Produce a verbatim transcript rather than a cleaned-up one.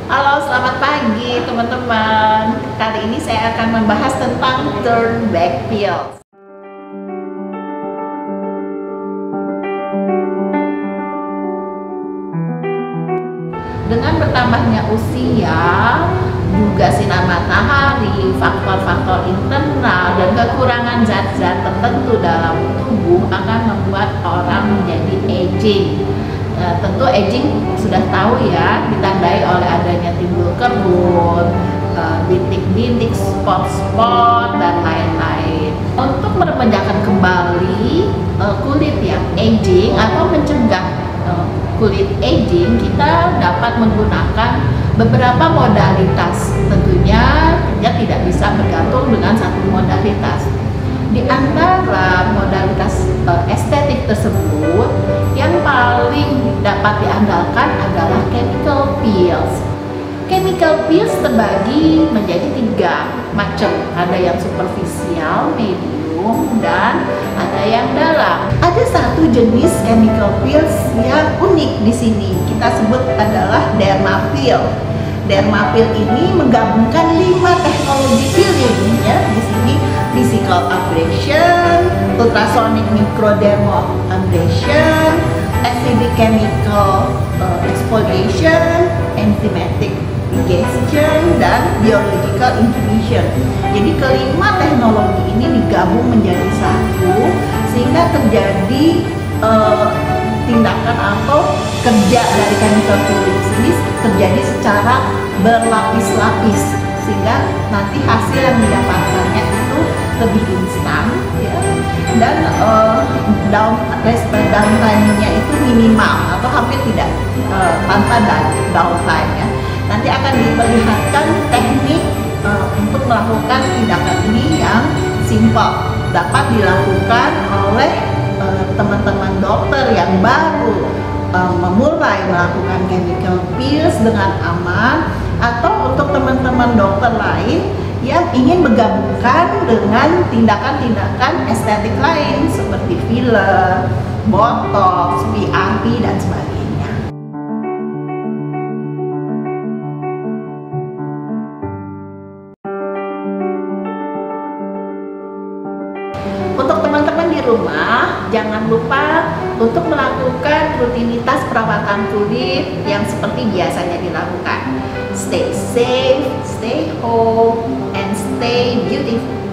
Halo, selamat pagi teman-teman. Kali ini saya akan membahas tentang turn back pills. Dengan bertambahnya usia, juga sinar matahari, faktor-faktor internal, dan kekurangan zat-zat tertentu dalam tubuh akan membuat orang menjadi aging. Nah, tentu aging sudah tahu ya, ditandai oleh adanya timbul kerut, bintik-bintik, spot-spot, dan lain-lain. Untuk meremajakan kembali kulit yang aging atau mencegah kulit aging, kita dapat menggunakan beberapa modalitas. Tentunya dia tidak bisa bergantung dengan satu modalitas. Di antara modalitas uh, estetik tersebut, yang paling dapat diandalkan adalah chemical peels. Chemical peels terbagi menjadi tiga macam. Ada yang superficial, medium, dan ada yang dalam. Ada satu jenis chemical peels yang unik di sini. Kita sebut adalah derma peel. Derma peel ini menggabungkan lima teknologi peeling ya. Di sini physical abrasion, ultrasonic microdermabrasion, acidic chemical uh, exfoliation, enzymatic ligation, dan biological inhibition. Jadi kelima teknologi ini digabung menjadi satu sehingga terjadi uh, tindakan atau kerja dari chemical peeling ini terjadi secara berlapis-lapis sehingga nanti hasil yang didapatkannya itu lebih instan ya, dan uh, down downtime-nya itu minimal atau hampir tidak uh, tanpa downtime ya. Nanti akan diperlihatkan teknik uh, untuk melakukan tindakan ini yang simple, dapat dilakukan oleh teman-teman uh, dokter yang baru uh, memulai melakukan chemical peels dengan aman, atau untuk teman-teman dokter lain yang ingin menggabungkan dengan tindakan-tindakan estetik lain seperti filler, botox, P R P, dan sebagainya. Untuk teman-teman di rumah, jangan lupa untuk melakukan rutinitas perawatan kulit yang seperti biasanya dilakukan. Stay safe, stay home, and stay beautiful.